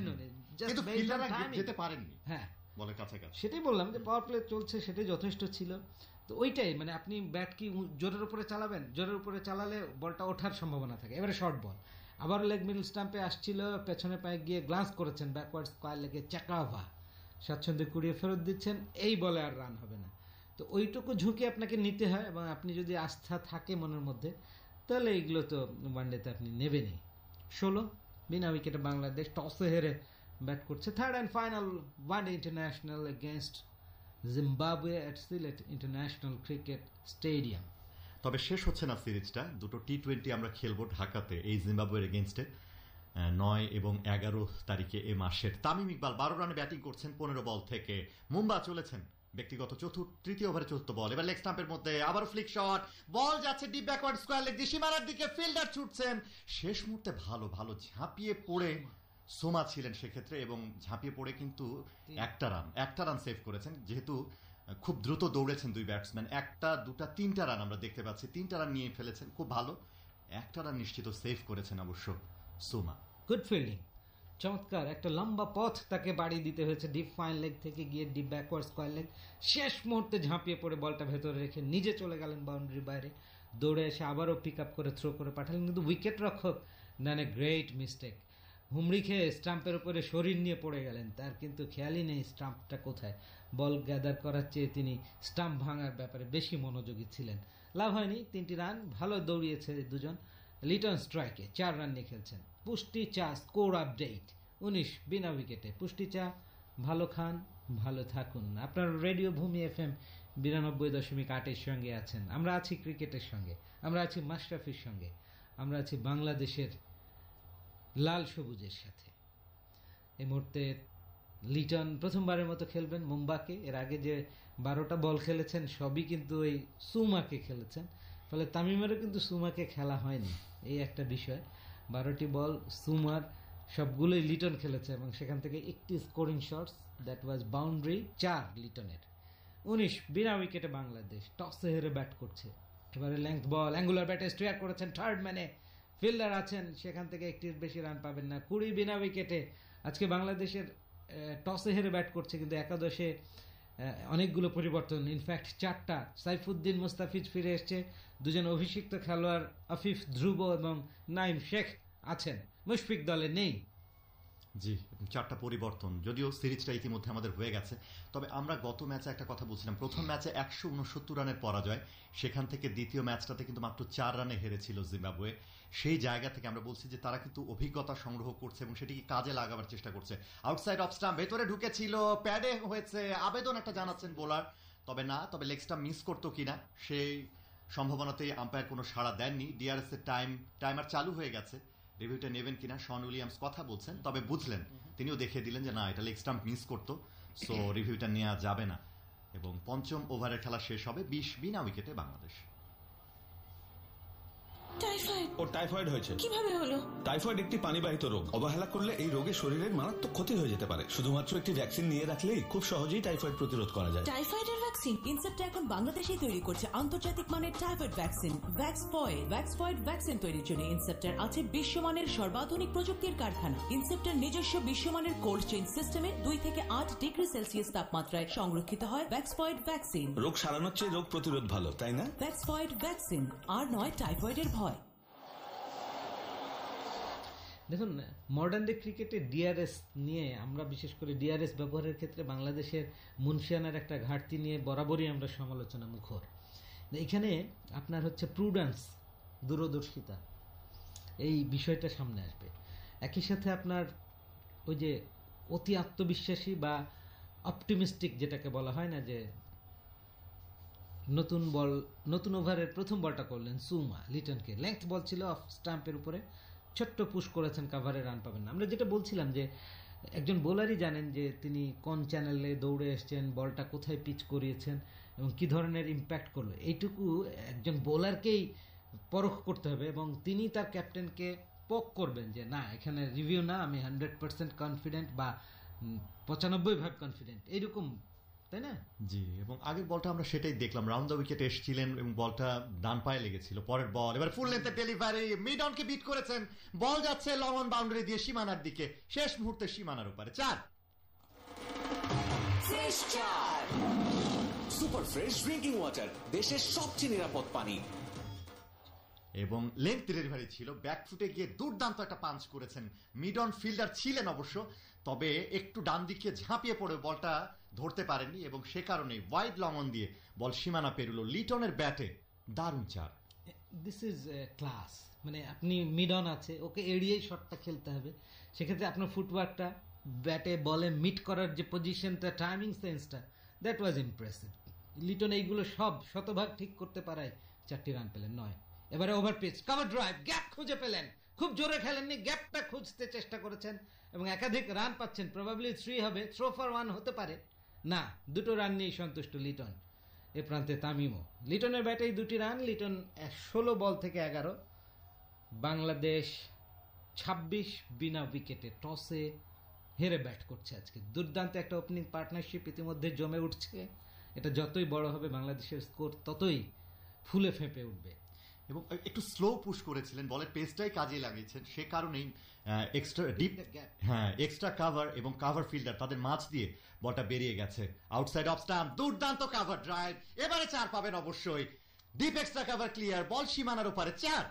যেতে পারেননি, হ্যাঁ বলের কাছাকাছি। সেটাই বললাম যে পাওয়ার প্লে চলছে, সেটাই যথেষ্ট ছিল। তো ওইটাই মানে আপনি ব্যাট কি জোরের উপরে চালাবেন, জোরের উপরে চালালে বলটা ওঠার সম্ভাবনা থাকে। এবারে শর্ট বল, আবার লেগ মিডল স্টাম্পে আসছিল, পেছনে পায়ে গিয়ে গ্লান্স করেছেন ব্যাকওয়ার্ড স্কোয়ার লেগে, চাকাভা স্বাচ্ছন্দ্যে কুড়িয়ে ফেরত দিচ্ছেন, এই বলে আর রান হবে না। তো ওইটুকু ঝুঁকি আপনাকে নিতে হয়, এবং আপনি যদি আস্থা থাকে মনের মধ্যে তাহলে এইগুলো তো ওয়ানডেতে আপনি নেবেনই। ষোলো বিনা উইকেটে বাংলাদেশ টসে হেরে ব্যাট করছে। Third and final one day international against Zimbabwe at Sylhet international cricket stadium. তবে শেষ হচ্ছে না সিরিজটা, দুটো টি টোয়েন্টি আমরা খেলবো ঢাকাতে এই জিম্বাবুয়ের এগেনস্টে নয় এবং এগারো তারিখে এ মাসের। তামিম ইকবাল বারো রানে ব্যাটিং করছেন পনেরো বল থেকে, মুম্বা চলেছেন ব্যক্তিগত চতুর্থ তৃতীয় ওভারে চতুর্থ বল। এবার লেগ স্টাম্পের মধ্যে আবার ফ্লিক শট, বল যাচ্ছে ডিপ ব্যাকওয়ার্ড স্কোয়ার লেগ দিয়ে সীমানার দিকে, ফিল্ডার ছুটছেন, শেষ মুহূর্তে ভালো ভালো ঝাঁপিয়ে পড়ে সোমা ছিলেন সেক্ষেত্রে, এবং ঝাঁপিয়ে পড়ে কিন্তু একটা রান একটা রান সেভ করেছেন। যেহেতু খুব দ্রুত দৌড়েছেন দুই ব্যাটসম্যান, একটা দুটা তিনটা রান আমরা দেখতে পাচ্ছি, তিনটা রান নিয়ে ফেলেছেন, খুব ভালো একটা রান নিশ্চিত সেভ করেছেন অবশ্য সোমা। গুড ফিল্ডিং, চমৎকার একটা লম্বা পথ তাকে বাড়ি দিতে হয়েছে ডিপ ফাইন লেগ থেকে গিয়ে ডিপ ব্যাকওয়ার্ড স্কোয়ার লেগ, শেষ মুহূর্তে ঝাঁপিয়ে পড়ে বলটা ভেতরে রেখে নিজে চলে গেলেন বাউন্ডারির বাইরে, দৌড়ে এসে আবারও পিক আপ করে থ্রো করে পাঠালেন, কিন্তু উইকেট রক্ষক ডান এ গ্রেট মিস্টেক, হুমড়ি খেয়ে স্টাম্পের উপরে শরীর নিয়ে পড়ে গেলেন, তার কিন্তু খেয়ালই নেই স্টাম্পটা কোথায়। বল গ্যাদার করার চেয়ে তিনি স্টাম্প ভাঙার ব্যাপারে বেশি মনোযোগী ছিলেন। লাভ হয়নি, তিনটি রান, ভালো দৌড়িয়েছে দুজন। লিটন স্ট্রাইকে চার রান নিয়ে খেলছেন। পুষ্টি চা স্কোর আপডেট উনিশ বিনা উইকেটে। পুষ্টি চা ভালো খান ভালো থাকুন। আপনার রেডিও ভূমি এফ এম বিরানব্বই দশমিক আটের সঙ্গে আছেন। আমরা আছি ক্রিকেটের সঙ্গে, আমরা আছি মাশরাফির সঙ্গে, আমরা আছি বাংলাদেশের লাল সবুজের সাথে। এই মুহূর্তে লিটন প্রথমবারের মতো খেলবেন মুম্বাকে। এর আগে যে বারোটা বল খেলেছেন সবই কিন্তু ওই সুমাকে খেলেছেন, ফলে তামিমেরও কিন্তু সুমাকে খেলা হয়নি, এই একটা বিষয়। বারোটি বল সুমার সবগুলোই লিটন খেলেছে, এবং সেখান থেকে একটি scoring shots, that was boundary, চার লিটনের। উনিশ বিনা উইকেটে বাংলাদেশ টসে হেরে ব্যাট করছে। এবারে লেংথ বল, অ্যাঙ্গুলার ব্যাটে স্ট্রেয়ার করেছেন থার্ড ম্যানে, ফিল্ডার আছেন, সেখান থেকে একটির বেশি রান পাবেন না। কুড়ি বিনা উইকেটে আজকে বাংলাদেশের টসে হেরে ব্যাট করছে, কিন্তু একাদশে অনেকগুলো পরিবর্তন, ইনফ্যাক্ট চারটা। সাইফুদ্দিন মুস্তাফিজ ফিরে এসছে, দুজন অভিষিক্ত খেলোয়াড় আফিফ ধ্রুব এবং নাইম শেখ আছেন, মুশফিক দলে নেই। জি, চারটা পরিবর্তন, যদিও সিরিজটা ইতিমধ্যে আমাদের হয়ে গেছে। তবে আমরা গত ম্যাচে একটা কথা বলছিলাম, প্রথম ম্যাচে একশো উনসত্তর রানের পরাজয়, সেখান থেকে দ্বিতীয় ম্যাচটাতে কিন্তু মাত্র চার রানে হেরেছিল জিম্বাবুয়ে। সেই জায়গা থেকে আমরা বলছি যে তারা কিন্তু অভিজ্ঞতা সংগ্রহ করছে এবং সেটিকে কাজে লাগাবার চেষ্টা করছে। আউটসাইড অফ স্টাম্প ভেতরে ঢুকেছিল, প্যাডে হয়েছে, আবেদন একটা জানাচ্ছেন বোলার, তবে না, তবে লেগ স্টাম্প মিস করতো কিনা সেই সম্ভাবনাতেই আম্পায়ার কোনো সাড়া দেননি। ডিআরএস এর টাইম টাইমার চালু হয়ে গেছে, রিভিউটা নেবেন কিনা শন উইলিয়ামস কথা বলছেন, তবে বুঝলেন, তিনিও দেখিয়ে দিলেন যে না, এটা লেগ স্টাম্প মিস করতো, সো রিভিউটা নেওয়া যাবে না। এবং পঞ্চম ওভারের খেলা শেষ হবে বিশ বিনা উইকেটে বাংলাদেশ। টাইফয়েড, ও টাইফয়েড হয়েছে কিভাবে হলো? টাইফয়েড একটি পানিবাহিত রোগ। অবহেলা করলে এই রোগে শরীরের মারাত্মক ক্ষতি হয়ে যেতে পারে। শুধুমাত্র একটি ভ্যাকসিন নিয়ে রাখলেই খুব সহজেই টাইফয়েড প্রতিরোধ করা যায়। টাইফয়েডের ভ্যাকসিন ইনসেপ্টা এখন বাংলাদেশেই তৈরি করছে আন্তর্জাতিক মানের typhoid vaccine Vaxphoid. Vaxphoid vaccine তৈরির জন্য ইনসেপ্টার আছে বিশ্বমানের সর্বাধুনিক প্রযুক্তির কারখানা। ইনসেপ্টার নিজস্ব বিশ্বমানের কোল্ড চেইন সিস্টেমে দুই থেকে আট ডিগ্রি সেলসিয়াস তাপমাত্রায় সংরক্ষিত হয় ভ্যাক্সপয়েড ভ্যাকসিন। রোগ সারানোর চেয়ে রোগ প্রতিরোধ ভালো, তাই না? ভ্যাক্সপয়েড ভ্যাকসিন, আর নয় টাইফয়েডের ভয়। দেখুন, মডার্ন ডে ক্রিকেটে ডিআরএস নিয়ে আমরা বিশেষ করে ডিআরএস ব্যবহারের ক্ষেত্রে বাংলাদেশের মুনশিয়ানার একটা ঘাটতি নিয়ে বরাবরই আমরা সমালোচনা মুখর। এখানে আপনার হচ্ছে প্রুডেন্স, দূরদর্শিতা, এই বিষয়টা সামনে আসবে। একই সাথে আপনার ওই যে অতি আত্মবিশ্বাসী বা অপটিমিস্টিক যেটাকে বলা হয় না, যে নতুন বল নতুন ওভারের প্রথম বলটা করলেন সুমা লিটনকে, লেংথ বল ছিল অফ স্টাম্পের উপরে, ছোট্ট পুশ করেছেন, কাভারে রান পাবেন না। আমরা যেটা বলছিলাম যে একজন বোলারই জানেন যে তিনি কোন চ্যানেলে দৌড়ে এসছেন, বলটা কোথায় পিচ করিয়েছেন এবং কি ধরনের ইম্প্যাক্ট করলো, এইটুকু একজন বোলারকেই পরখ করতে হবে এবং তিনি তার ক্যাপ্টেনকে পোক করবেন যে না এখানে রিভিউ না, আমি হান্ড্রেড পার্সেন্ট কনফিডেন্ট বা পঁচানব্বই ভাগ কনফিডেন্ট, এইরকম, তাই না? জি, এবং আগের বলটা আমরা সেটাই দেখলাম, রাউন্ড দ্য উইকেট এসেছিলেন এবং বলটা ডান পায়ে লেগেছিল। পরের বল এবার ফুল লেন্থের ডেলিভারি, মিড অনকে বিট করেছেন, বল যাচ্ছে লং অন বাউন্ডারি দিয়ে সীমানার দিকে, শেষ মুহূর্তে সীমানার উপরে চার। ফ্রেশ চার, সুপার ফ্রেশ ড্রিঙ্কিং ওয়াটার, দেশের সবচেয়ে নিরাপদ পানি। এবং লেন্থ ডেলিভারি ছিল, ব্যাকফুটে গিয়ে দুর্দান্ত একটা পাঞ্চ করেছেন, মিড অন ফিল্ডার ছিলেন অবশ্য, তবে একটু ডান দিকে ঝাঁপিয়ে পড়ে বলটা ধরতে পারেননি এবং সে কারণে ওয়াইড লং অন দিয়ে বল সীমানা পেরুলো লিটনের ব্যাটে। দারুণ চার। দিস ইজ ক্লাস, মানে আপনি মিড অন আছে, ওকে এড়িয়েই শটটা খেলতে হবে, সেক্ষেত্রে আপনার ফুটওয়ার্কটা, ব্যাটে বলে মিট করার যে পজিশনটা, টাইমিং সেন্সটা, দ্যাট ওয়াজ ইমপ্রেসিভ। লিটন এইগুলো সব শতভাগ ঠিক করতে পারায় চারটি রান পেলেন। নয়, এবারে over pitch, cover drive, gap খুঁজে পেলেন, খুব জোরে খেলেননি, গ্যাপটা খুঁজতে চেষ্টা করেছেন এবং একাধিক রান পাচ্ছেন, প্রবাবলি থ্রি হবে, থ্রো ফর ওয়ান হতে পারে না, দুটো রান নিয়েই সন্তুষ্ট লিটন। এ প্রান্তে তামিমও, লিটনের ব্যাটেই দুটি রান, লিটন ষোলো বল থেকে এগারো। বাংলাদেশ ছাব্বিশ বিনা উইকেটে টসে হেরে ব্যাট করছে আজকে। দুর্দান্ত একটা ওপেনিং পার্টনারশিপ ইতিমধ্যে জমে উঠছে, এটা যতই বড় হবে বাংলাদেশের স্কোর ততই ফুলে ফেঁপে উঠবে। এবং একটু স্লো পুশ করেছিলেন, বলের পেসটাই কাজে লাগিয়েছেন, সে কারণেই এক্সট্রা ডিপ, হ্যাঁ এক্সট্রা কাভার এবং কাভার ফিল্ডার তাদের মাঝ দিয়ে বলটা বেরিয়ে গেছে আউটসাইড অফ স্টাম্প, দুর্দান্ত কাভার ড্রাইভ, এবারে চার পাবেন অবশ্যই, deep extra cover clear, ball সীমানার উপরে চার।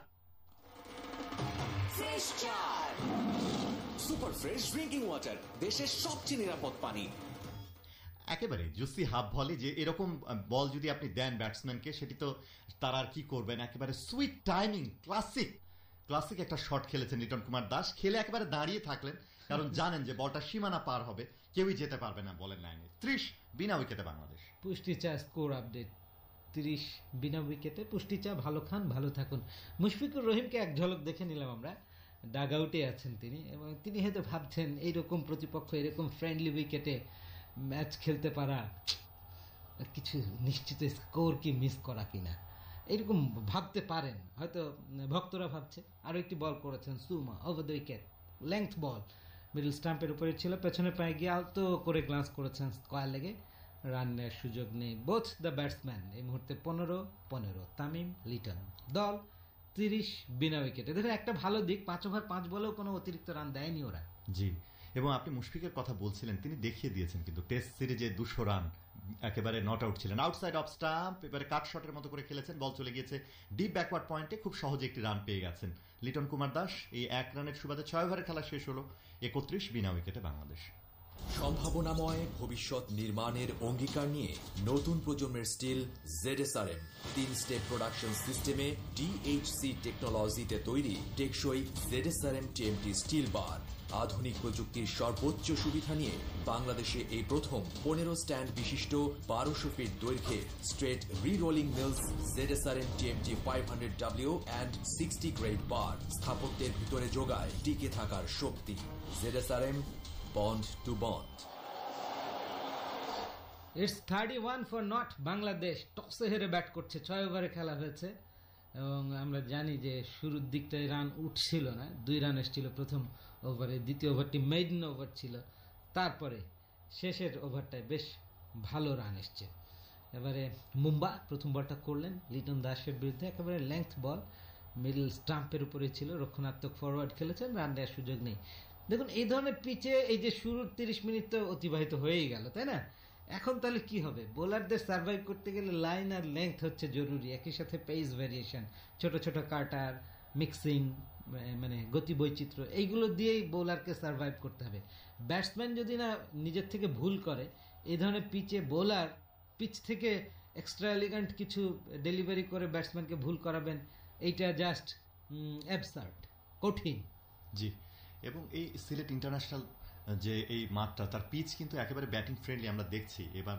ফ্রেশ চার, সুপার ফ্রেশ ড্রিঙ্কিং ওয়াটার, দেশের সবচেয়ে নিরাপদ পানি। একেবারে জুসি হাফ ভলি, যে এরকম বল যদি আপনি দেন ব্যাটসম্যানকে, সেটি তো তারা আর কি করবেন, একেবারে সুইট টাইমিং, ক্লাসিক ক্লাসিক একটা শট খেলেছেন লিটন কুমার দাস, খেলে একেবারে দাঁড়িয়ে থাকলেন, কারণ জানেন যে বলটা সীমানা পার হবে, কেউই যেতে পারবে না বলের লাইনে। ত্রিশ বিনা উইকেটে বাংলাদেশ। পুষ্টি চা স্কোর আপডেট, তিরিশ বিনা উইকেটে পুষ্টি চা, ভালো খান ভালো থাকুন। মুশফিকুর রহিমকে এক ঝলক দেখে নিলাম আমরা, ডাগ আউটে আছেন তিনি, এবং তিনি হয়তো ভাবছেন এইরকম প্রতিপক্ষ এরকম ফ্রেন্ডলি উইকেটে ম্যাচ খেলতে পারা কিছু নিশ্চিত স্কোর কি মিস করা কিনা, এইরকম ভাবতে পারেন হয়তো ভক্তরা ভাবছে। আরও একটি বল করেছেন সুমা, over the wicket, length ball, middle স্টাম্পের উপরে ছিল, পেছনে পায়ে গিয়ে আলতো করে গ্লান্স করেছেন, স্কোয়ার লেগে রান নেওয়ার সুযোগ নেই বোথ দ্য ব্যাটসম্যান। এই মুহূর্তে পনেরো পনেরো, তামিম লিটন দল তিরিশ বিনা উইকেটে। দেখুন একটা ভালো দিক, পাঁচ ওভার পাঁচ বলেও কোনো অতিরিক্ত রান দেয়নি ওরা। জি, এবং আপনি মুশফিকের কথা বলছিলেন, তিনি দেখিয়ে দিয়েছেন কিন্তু টেস্ট সিরিজে দুশো রান, একেবারে নট আউট ছিলেন, আউটসাইড অফ স্টাম্প, এবারে কাট শটের মতো করে খেলেছেন, বল চলে গিয়েছে ডিপ ব্যাকওয়ার্ড পয়েন্টে, খুব সহজে একটি রান পেয়ে গেছেন লিটন কুমার দাস। এই এক রানের সুবাদে ছয় ওভারের খেলা শেষ হলো, একত্রিশ বিনা উইকেটে বাংলাদেশ। সম্ভাবনাময় ভবিষ্যৎ নির্মাণের অঙ্গীকার নিয়ে নতুন প্রজন্মের স্টিল জেডএসআরএম তিন স্টেপ প্রোডাকশন সিস্টেমে ডিএইচসি টেকনোলজিতে তৈরি টেকসই জেডএসআরএম টিএমটি স্টিল বার। আধুনিক প্রযুক্তির সর্বোচ্চ সুবিধা নিয়ে বাংলাদেশে এই প্রথম পনেরো স্ট্যান্ড বিশিষ্ট বারোশো ফিট দৈর্ঘ্যে straight রি-রোলিং mills ZSRM TMT five hundred W and sixty grade bar স্থাপত্যের ভিতরে যোগায় টিকে থাকার শক্তি। ZSRM, bond to bond. It's thirty one for nought, Bangladesh টসে হেরে ব্যাট করছে, ছয় ওভারে খেলা হয়েছে এবং আমরা জানি যে শুরুর দিকটায় রান উঠছিল না, দুই রান এসেছিল প্রথম ওভারে, দ্বিতীয় ওভারটি মেইডেন ওভার ছিল, তারপরে শেষের ওভারটায় বেশ ভালো রান এসছে। এবারে মুম্বা প্রথম বলটা করলেন লিটন দাসের বিরুদ্ধে, একেবারে লেংথ বল, মিডল স্টাম্পের উপরে ছিল, রক্ষণাত্মক ফরওয়ার্ড খেলেছেন, রান দেওয়ার সুযোগ নেই। দেখুন এই ধরনের পিচে এই যে শুরুর তিরিশ মিনিট তো অতিবাহিত হয়েই গেল, তাই না? এখন তাহলে কি হবে? বোলারদের সার্ভাইভ করতে গেলে লাইন আর লেংথ হচ্ছে জরুরি, একই সাথে পেস ভ্যারিয়েশন, ছোট ছোট কাটার, মিক্সিং, মানে গতি বৈচিত্র্য, এইগুলো দিয়েই বোলারকে সার্ভাইভ করতে হবে। ব্যাটসম্যান যদি না নিজের থেকে ভুল করে, এই ধরনের পিচে বোলার পিচ থেকে এক্সট্রা এলিগেন্ট কিছু ডেলিভারি করে ব্যাটসম্যানকে ভুল করাবেন, এইটা জাস্ট অ্যাবসার্ড, কঠিন। জি, এবং এই সিলেট ইন্টারন্যাশনাল যে এই মাঠটা, তার পিচ কিন্তু একেবারে ব্যাটিং ফ্রেন্ডলি আমরা দেখছি। এবার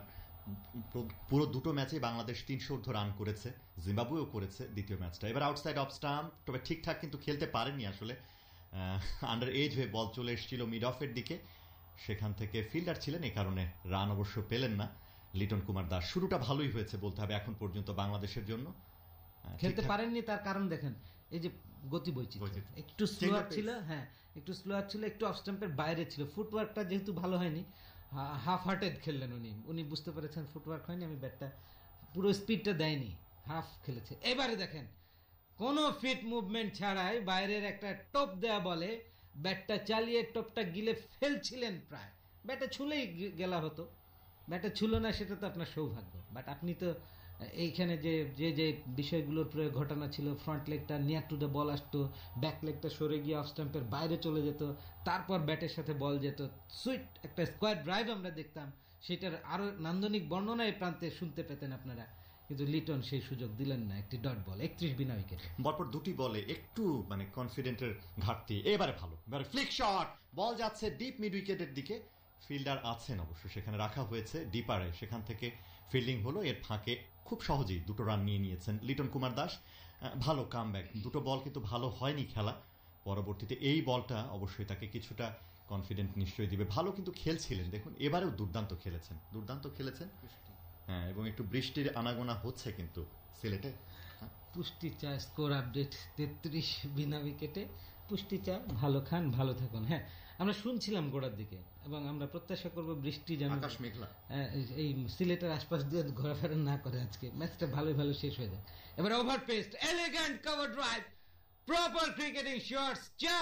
পুরো দুটো ম্যাচে বাংলাদেশ তিনশো ঊর্ধ্ব রান করেছে, জিম্বাবুয়েও করেছে দ্বিতীয় ম্যাচটা। এবার আউটসাইড অফ স্টাম্প, তবে ঠিকঠাক কিন্তু খেলতে পারেনি আসলে, আন্ডার এজ হয়ে বল চলে এসেছিল মিড অফের দিকে, সেখান থেকে ফিল্ডার ছিলেন, এই কারণে রান অবশ্য পেলেন না লিটন কুমার দাস। শুরুটা ভালোই হয়েছে বলতে হবে এখন পর্যন্ত বাংলাদেশের জন্য। খেলতে পারেননি তার কারণ দেখেন এই যে গতি বৈচিত্র্য, একটু স্লোয়ার ছিল, হ্যাঁ একটু স্লোয়ার ছিল, একটু অফ স্টাম্পের বাইরে ছিল, ফুটওয়ার্কটা যেহেতু ভালো হয়নি, হাফ হার্টেড খেললেন উনি উনি বুঝতে পেরেছেন ফুটওয়ার্ক হয়নি, আমি ব্যাটটা পুরো স্পিডটা দেয়নি, হাফ খেলেছে। এবারে দেখেন কোনো ফিট মুভমেন্ট ছাড়াই বাইরের একটা টপ দেয়া বলে ব্যাটটা চালিয়ে টপটা গিলে ফেলছিলেন, প্রায় ব্যাটে ছুলেই গেলা হতো, ব্যাটে ছুলো না সেটা তো আপনার সৌভাগ্য। বাট আপনি তো এইখানে যে যে যে বিষয়গুলোর প্রয়োগ ঘটনা ছিল, ফ্রন্ট লেগটা নিয়ার টু দ্য বল আসতো, ব্যাক লেগটা সরে গিয়ে অফ স্টাম্পের বাইরে চলে যেত, তারপর ব্যাটের সাথে বল যেত, সুইট একটা স্কোয়ার ড্রাইভ আমরা দেখতাম, সেটার আরও নান্দনিক বর্ণনা এই প্রান্তে শুনতে পেতেন আপনারা, কিন্তু লিটন সেই সুযোগ দিলেন না, একটি ডট বল, একত্রিশ বিনা উইকেটে। পরপর দুটি বলে একটু মানে কনফিডেন্টের ঘাটতি, এবারে ভালো, এবারে ফ্লিক শট, বল যাচ্ছে ডিপ মিড উইকেটের দিকে, ফিল্ডার আছেন অবশ্য সেখানে রাখা হয়েছে ডিপারে, সেখান থেকে ফিল্ডিং হলো, এর ফাঁকে খুব সহজেই দুটো রান নিয়ে নিয়েছেন লিটন কুমার দাস। ভালো কামব্যাক, দুটো বল কিন্তু ভালো হয়নি খেলা, পরবর্তীতে এই বলটা অবশ্যই তাকে কিছুটা কনফিডেন্ট নিশ্চয়ই দিবে। ভালো কিন্তু খেলছিলেন, দেখুন এবারেও দুর্দান্ত খেলেছেন, দুর্দান্ত খেলেছেন হ্যাঁ, এবং একটু বৃষ্টির আনাগোনা হচ্ছে কিন্তু সিলেটে। পুষ্টি চা স্কোর আপডেট তেত্রিশ বিনা উইকেটে, পুষ্টি চা ভালো খান ভালো থাকুন। হ্যাঁ আমরা শুনছিলাম গোড়ার দিকে, এবং আমরা প্রত্যাশা করব বৃষ্টি যেন আকাশ মেঘলা এই সিলেটের আশপাশ দিয়ে ঘোরাফেরা না করে, আজকে ম্যাচটা ভালো ভালো শেষ হয়ে যায়। এবার ওভার পেস্ট elegant cover drive, proper cricketing shots, চা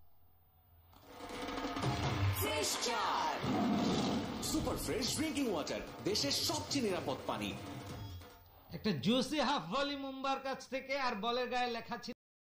ফ্রেশ চা, সুপার ফ্রেশ ড্রিঙ্কিং ওয়াটার, দেশের সবচেয়ে নিরাপদ পানি। একটা জুসি হাফ ভলি মুম্বার কাছ থেকে, আর বলের গায়ে লেখা ছিল